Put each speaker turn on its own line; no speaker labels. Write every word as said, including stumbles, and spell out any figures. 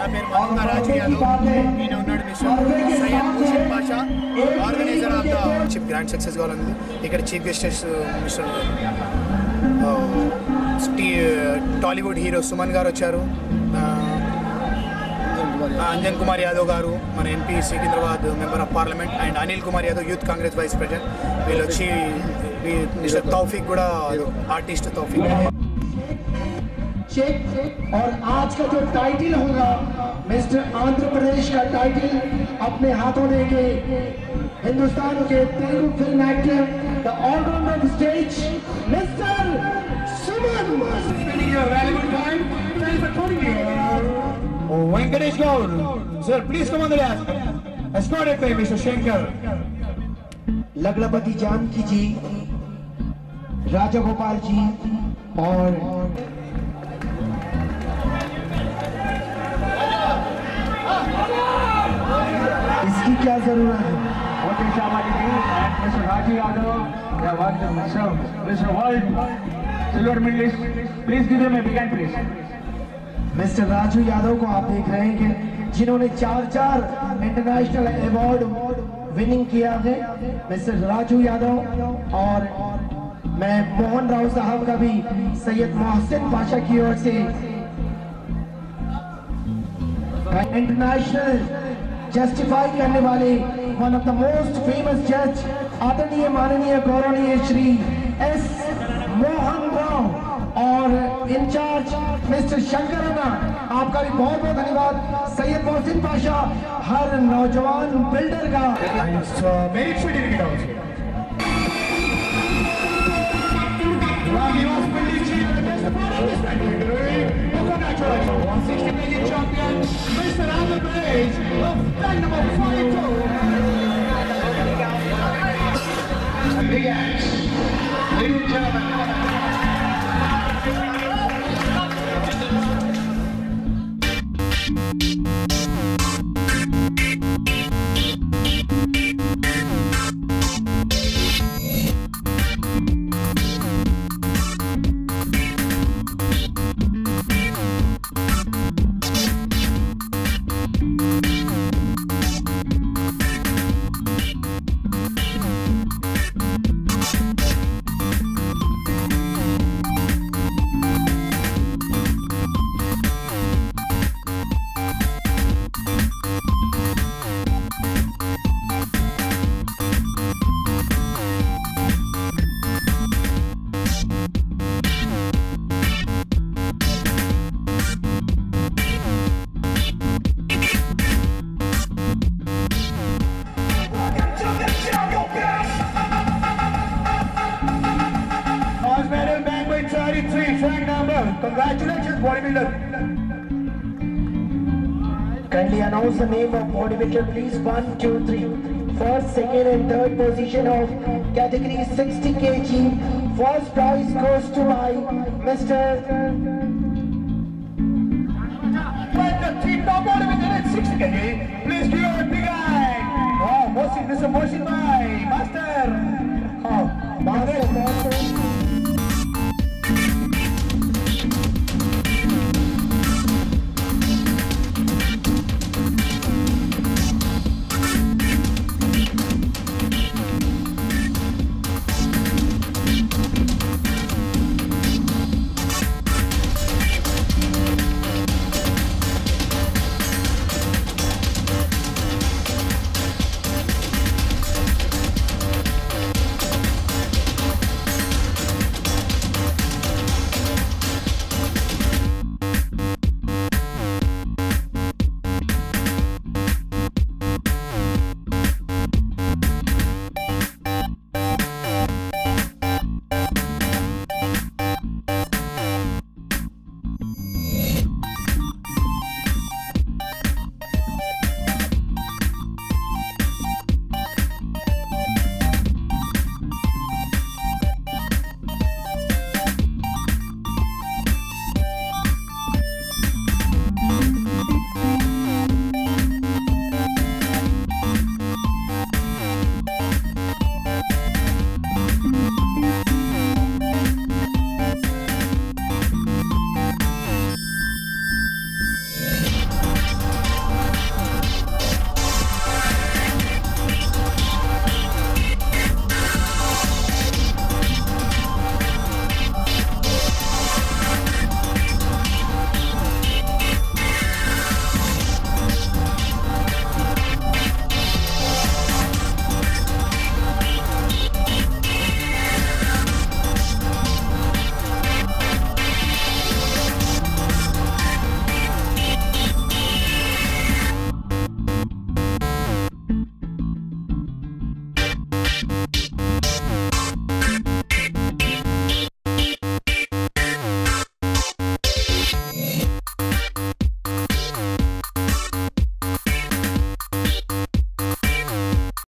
పేరు మహమ్మద్ రాజు యాదవ్. ఈయన ఉన్నాడు mister Syed Mushid Basha, organiser of the chief grand success కావాలని. ఇక్కడ chief guests mister Tollywood hero Suman garu వచ్చారు, అంజన్ కుమార్ యాదవ్ గారు మన MP Secunderabad member of parliament, and Anil Kumar Yadav youth Congress vice president. వీళ్ళు వచ్చి మిస్టర్ तौफीक కూడా आर्टिस्ट तौफीक.
और आज का जो टाइटल होगा मिस्टर आंध्र प्रदेश का टाइटल अपने हाथों लेके हिंदुस्तान के Telugu film actor the allrounder of stage mister Suman. Spending your valuable time. Thanks for coming here. Oh, Venkatesh Gaur, sir, please come on the dais. Escorted by Mister Shankar. Lagadapati Janaki ji, Raja Gopal ji और इसकी क्या जरूरत है?
Mister Raju Yadav, they are working Mister Mister World Silver Medalist. Please give them a big hand, please.
Mister Raju Yadav को आप देख रहे हैं कि जिन्होंने चार चार इंटरनेशनल अवार्ड विनिंग किया है, मिस्टर राजू यादव. और मैं मोहन राव साहब का भी सैयद मोहसिन बादशाह की ओर से इंटरनेशनल जस्टिफाई करने वाले one of the most famous जज आदरणीय माननीय गौरवनीय श्री एस मोहन राव और इंचार्ज मिस्टर शंकर अन्ना, आपका भी बहुत बहुत धन्यवाद. सैयद मोहसिन बादशाह हर नौजवान बिल्डर का Congratulations, bodybuilder. Kindly announce the name of bodybuilder, please. One, two, three. First, second, and third position of category sixty kilograms. First prize goes to by Mister But the three top bodybuilder at sixty kilograms. Please give a big hand. Wow, Mohsin, Mister Mohsin.